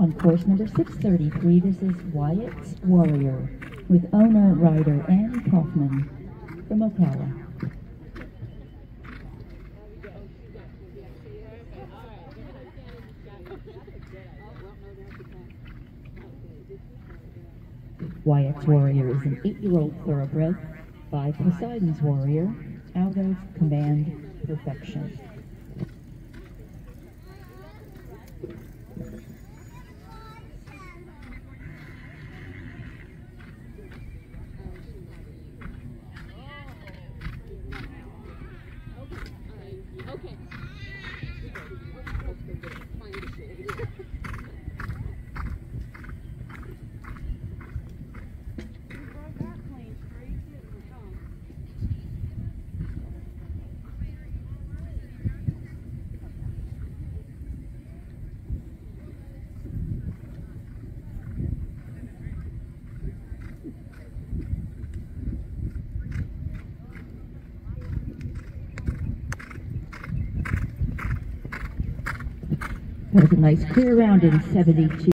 On course number 633, this is Wyatt's Warrior with owner-rider Ann Kaufman from Ocala. Wyatt's Warrior is an 8-year-old thoroughbred by Poseidon's Warrior out of Command Perfection. Okay. That was a nice clear round in 72.